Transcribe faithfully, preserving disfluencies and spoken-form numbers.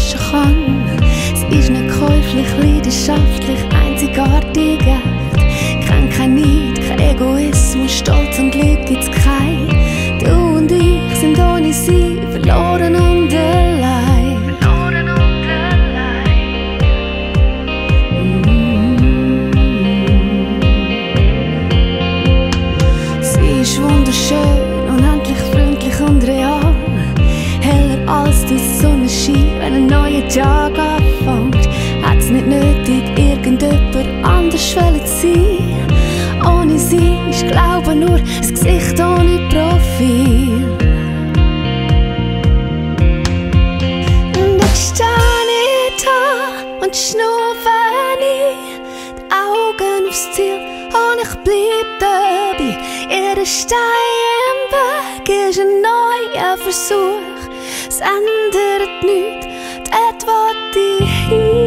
überraschen kann. Sie ist nicht käuflich, leidenschaftlich, einzigartig echt. Kennt kein Neid, kein Egoismus, Stolz und Glück gibt's kein. Du und ich sind ohne sie verloren und allein. Verloren und allein. Mm. Sie ist wunderschön, unendlich freundlich und real. Heller als die Sonnenschein, wenn ein neuer Tag anfängt. Hat's nicht nötig, irgendjemand anders zu sein. Ohne sie ist Glaube nur das Gesicht ohne Profil. Und ich stehe da und schnaufe nie, die Augen aufs Ziel und ich bleib dabei. Jeder Stein im Weg ist ein neuer Versuch. Es ändert nichts, dort wo ich hin.